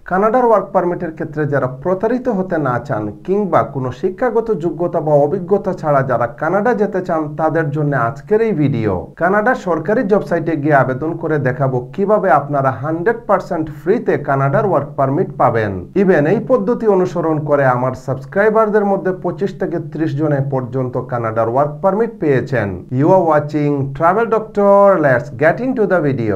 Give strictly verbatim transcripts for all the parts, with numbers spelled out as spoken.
কানাডার ওয়ার্ক পারমিটের ক্ষেত্রে যারা প্রতারিত হতে না চান কিংবা কোনো শিক্ষাগত যোগ্যতা বা অভিজ্ঞতা ছাড়া যারা কানাডা যেতে চান তাদের জন্য আজকের এই ভিডিও। কানাডার সরকারি জব সাইটে গিয়ে আবেদন করে দেখাবো কিভাবে আপনারা হান্ড্রেড পার্সেন্ট ফ্রিতে কানাডার ওয়ার্ক পারমিট পাবেন। ইভেন এই পদ্ধতি অনুসরণ করে আমার সাবস্ক্রাইবারদের মধ্যে পঁচিশ থেকে ত্রিশ জনে পর্যন্ত কানাডার ওয়ার্ক পারমিট পেয়েছেন। You are watching travel doctor. Let's get into the video.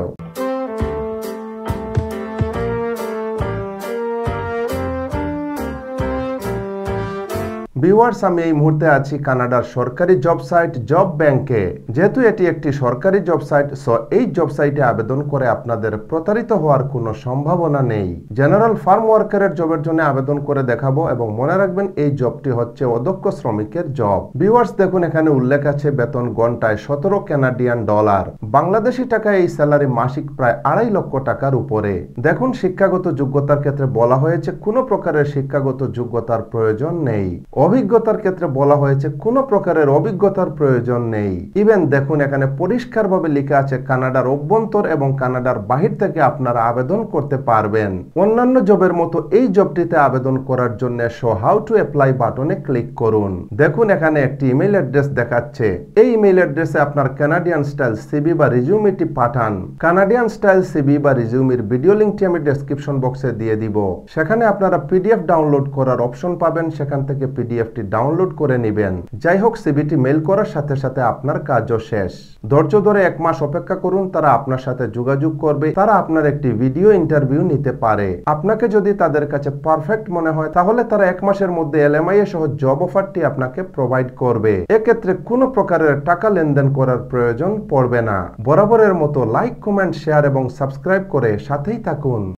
Viewers, আমি এই মুহূর্তে আছি কানাডার সরকারি জব সাইট জব ব্যাংকে। যেহেতু এটি একটি সরকারি জব সাইট, সো এই জব সাইটে আবেদন করে আপনাদের প্রতারিত হওয়ার কোনো সম্ভাবনা নেই। জেনারেল ফার্ম ওয়ার্কারের জবের জন্য আবেদন করে দেখাবো এবং মনে রাখবেন এই জবটি হচ্ছে অদক্ষ শ্রমিকের জব। ভিউয়ার্স, দেখুন এখানে উল্লেখ আছে বেতন ঘন্টায় সতেরো কানাডিয়ান ডলার। বাংলাদেশি টাকায় এই স্যালারি মাসিক প্রায় আড়াই লক্ষ টাকার উপরে। দেখুন শিক্ষাগত যোগ্যতার ক্ষেত্রে বলা হয়েছে কোনো প্রকারের শিক্ষাগত যোগ্যতার প্রয়োজন নেই। অভিজ্ঞতার ক্ষেত্রে বলা হয়েছে কোনো প্রকারের অভিজ্ঞতার প্রয়োজন নেই। ইভেন দেখুন এখানে পরিষ্কারভাবে লেখা আছে কানাডার অভ্যন্তর এবং কানাডার বাহির থেকে আপনারা আবেদন করতে পারবেন। অন্যান্য জবের মতো এই জবটিতে আবেদন করার জন্য শো হাউ টু অ্যাপ্লাই বাটনে ক্লিক করুন। দেখুন এখানে একটি ইমেল অ্যাড্রেস দেখাচ্ছে। এই ইমেল অ্যাড্রেসে আপনার কানাডিয়ান স্টাইল সিভি বা রিজিউমিটি পাঠান। কানাডিয়ান স্টাইল সিভি বা রিজিউমির ভিডিও লিঙ্কটি আমি ডেসক্রিপশন বক্সে দিয়ে দিব। সেখানে আপনারা পিডিএফ ডাউনলোড করার অপশন পাবেন, সেখান থেকে পিডিএফ ডাউনলোড করে নেবেন। যাই হোক, সিভিটি মেল করার সাথে সাথে আপনার কাজও শেষ। ধৈর্য ধরে এক মাস অপেক্ষা করুন, তারা আপনার সাথে যোগাযোগ করবে। তারা আপনার একটি ভিডিও ইন্টারভিউ নিতে পারে। আপনাকে যদি তাদের কাছে পারফেক্ট মনে হয় তাহলে তারা এক মাসের মধ্যে এলএমআই সহ জব অফারটি আপনাকে প্রোভাইড করবে। এক্ষেত্রে কোনো প্রকারের টাকা লেনদেন করার প্রয়োজন পড়বে না। বরাবরের মতো লাইক, কমেন্ট, শেয়ার এবং সাবস্ক্রাইব করে সাথেই থাকুন।